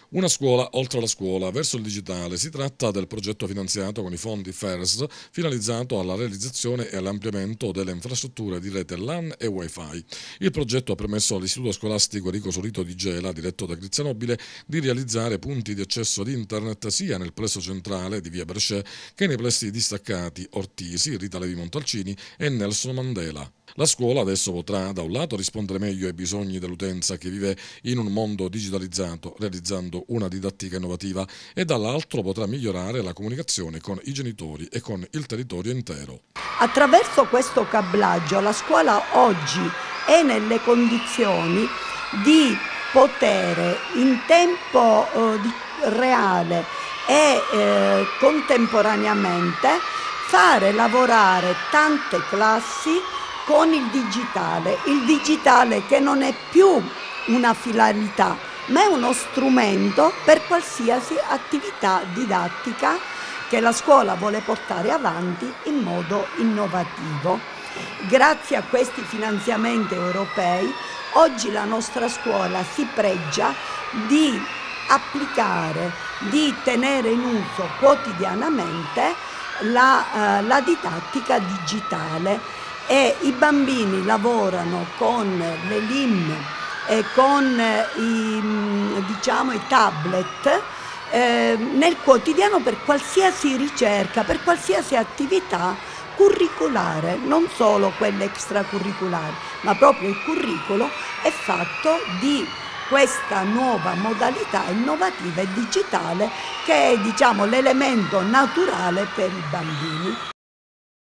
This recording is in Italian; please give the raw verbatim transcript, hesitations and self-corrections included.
Una scuola oltre la scuola, verso il digitale. Si tratta del progetto finanziato con i fondi FAIRS, finalizzato alla realizzazione e all'ampliamento delle infrastrutture di rete LAN e Wi-Fi. Il progetto ha permesso all'Istituto Scolastico Enrico Sorito di Gela, diretto da Grizia Nobile, di realizzare punti di accesso ad internet sia nel plesso centrale di via Brescia che nei plessi distaccati Ortisi, Rita Levi Montalcini e Nelson Mandela. La scuola adesso potrà da un lato rispondere meglio ai bisogni dell'utenza che vive in un mondo digitalizzato, realizzando una didattica innovativa, e dall'altro potrà migliorare la comunicazione con i genitori e con il territorio intero. Attraverso questo cablaggio la scuola oggi è nelle condizioni di poter in tempo eh, di, reale e eh, contemporaneamente fare lavorare tante classi con il digitale, il digitale che non è più una finalità, ma è uno strumento per qualsiasi attività didattica che la scuola vuole portare avanti in modo innovativo. Grazie a questi finanziamenti europei, oggi la nostra scuola si pregia di applicare, di tenere in uso quotidianamente la, eh, la didattica digitale, e i bambini lavorano con le L I M e con i, diciamo, i tablet eh, nel quotidiano per qualsiasi ricerca, per qualsiasi attività curriculare, non solo quelle extracurriculari, ma proprio il curriculum è fatto di questa nuova modalità innovativa e digitale che è, diciamo, l'elemento naturale per i bambini.